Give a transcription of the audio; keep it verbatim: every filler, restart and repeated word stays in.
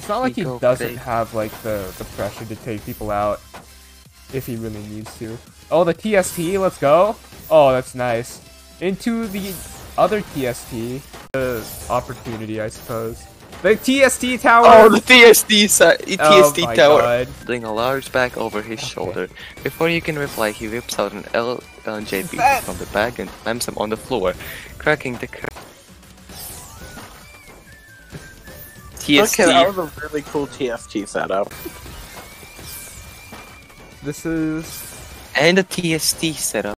It's not like he Go doesn't big. have like the the pressure to take people out if he really needs to. Oh, the T S T, let's go. Oh, that's nice. Into the other T S T, the opportunity, I suppose. The T S T tower. Oh, the T S T sa T S T Oh my tower. God. Holding a large bag over his Okay. shoulder. Before you can reply, he whips out an L J B That- from the bag and slams him on the floor, cracking the cur- T S T. Okay, that was a really cool T S T setup. This is And a T S T setup.